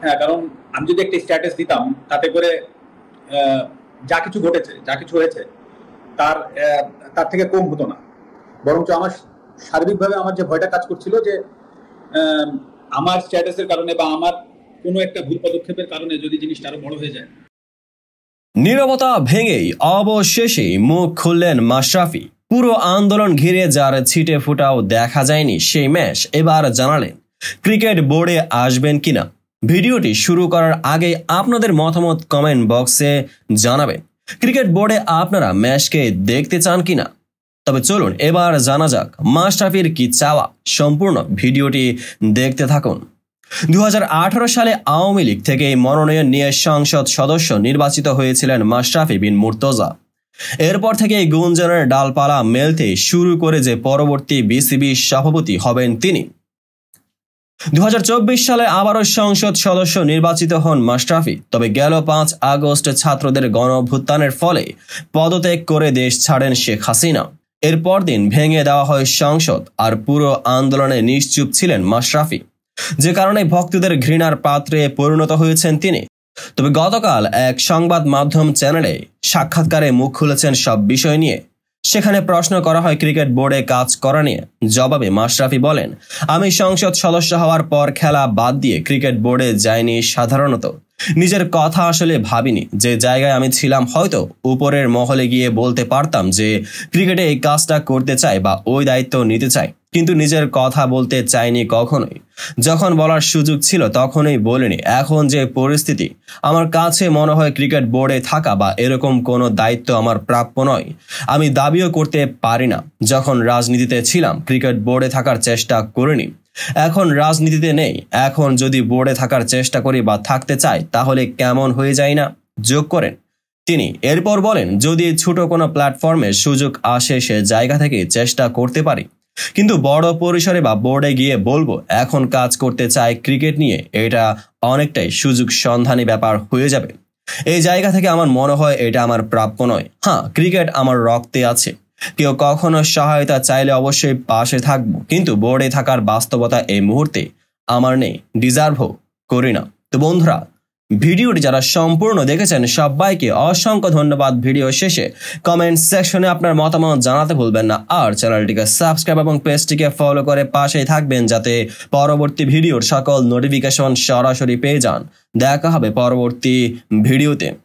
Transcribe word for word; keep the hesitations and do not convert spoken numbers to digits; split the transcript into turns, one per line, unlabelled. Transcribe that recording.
হ্যাঁ, কারণ আমি যদি একটা স্ট্যাটাস দিতাম তাতে করে যা কিছু ঘটেছে, যা কিছু হয়েছে তার তার থেকে কম হতো না, বরঞ্চ আমার সার্বিকভাবে আমার যে ভয়টা কাজ করছিল যে আমার স্ট্যাটাসের কারণে বা আমার কোনো একটা ভুল পদক্ষেপের কারণে যদি জিনিসটা আরো বড় হয়ে যায়।
নীরবতা ভেঙেই অবশেষে মুখ খুললেন মাশরাফি। পুরো আন্দোলন ঘিরে যার ছিটে ফুটাও দেখা যায়নি সেই ম্যাচ এবার জানালেন ক্রিকেট বোর্ডে আসবেন কিনা। ভিডিওটি শুরু করার আগে আপনাদের মতামত কমেন্ট বক্সে জানাবেন। ক্রিকেট বোর্ডে আপনারা ম্যাচকে দেখতে চান কিনা? তবে চলুন এবার জানা যাক মাশরাফির কি চাওয়া। সম্পূর্ণ ভিডিওটি দেখতে থাকুন। দু হাজার আঠারো সালে আওয়ামী লীগ থেকে মনোনয়ন নিয়ে সংসদ সদস্য নির্বাচিত হয়েছিলেন মাশরাফি বিন মুর্তজা। এরপর থেকে গুঞ্জনের ডালপালা মেলতে শুরু করে যে পরবর্তী বিসিবি সভাপতি হবেন তিনি। দু হাজার চব্বিশ সালে আবারও সংসদ সদস্য নির্বাচিত হন মাশরাফি। তবে গেল পাঁচ আগস্ট ছাত্রদের গণঅভ্যুত্থানের ফলে পদত্যাগ করে দেশ ছাড়েন শেখ হাসিনা। এর পরদিন ভেঙে দেওয়া হয় সংসদ, আর পুরো আন্দোলনে নিশ্চুপ ছিলেন মাশরাফি, যে কারণে ভক্তদের ঘৃণার পাত্রে পরিণত হয়েছেন তিনি। তবে গতকাল এক সংবাদ মাধ্যম চ্যানেলে সাক্ষাৎকারে মুখ খুলেছেন সব বিষয় নিয়ে। সেখানে প্রশ্ন করা হয় ক্রিকেট বোর্ডে কাজ করা নিয়ে। জবাবে মাশরাফি বলেন, আমি সংসদ সদস্য হওয়ার পর খেলা বাদ দিয়ে ক্রিকেট বোর্ডে যাইনি। সাধারণত নিজের কথা আসলে ভাবিনি। যে জায়গায় আমি ছিলাম হয়তো উপরের মহলে গিয়ে বলতে পারতাম যে ক্রিকেটে এই কাজটা করতে চাই বা ওই দায়িত্ব নিতে চাই, কিন্তু নিজের কথা বলতে চাইনি কখনোই। যখন বলার সুযোগ ছিল তখনই বলিনি। এখন যে পরিস্থিতি, আমার কাছে মনে হয় ক্রিকেট বোর্ডে থাকা বা এরকম কোনো দায়িত্ব আমার প্রাপ্য নয়। আমি দাবিও করতে পারি না। যখন রাজনীতিতে ছিলাম ক্রিকেট বোর্ডে থাকার চেষ্টা করিনি। এখন রাজনীতিতে নেই। এখন যদি বোর্ডে থাকার চেষ্টা করি বা থাকতে চাই তাহলে কেমন হয়ে যায় না, যোগ করেন তিনি। এরপর বলেন, যদি ছোট কোনো প্ল্যাটফর্মে সুযোগ আসে সে জায়গা থেকে চেষ্টা করতে পারি, কিন্তু বড় পরিসরে বা বোর্ডে গিয়ে বলবো এখন কাজ করতে চাই ক্রিকেট নিয়ে, এটা অনেকটাই সুযোগ সন্ধানী ব্যাপার হয়ে যাবে। এই জায়গা থেকে আমার মনে হয় এটা আমার প্রাপ্য নয়। হ্যাঁ, ক্রিকেট আমার রক্তে আছে। কেউ কখনো সহায়তা চাইলে অবশ্যই পাশে থাকবো, কিন্তু বোর্ডে থাকার বাস্তবতা এই মুহূর্তে আমার নেই, ডিজার্ভও করি না। তো বন্ধুরা, ভিডিওটি যারা সম্পূর্ণ দেখেছেন সবাইকে অসংখ্য ধন্যবাদ। ভিডিও শেষে কমেন্ট সেকশনে আপনার মতামত জানাতে ভুলবেন না, আর চ্যানেলটিকে সাবস্ক্রাইব এবং পেজটিকে ফলো করে পাশেই থাকবেন যাতে পরবর্তী ভিডিওর সকল নোটিফিকেশন সরাসরি পেয়ে যান। দেখা হবে পরবর্তী ভিডিওতে।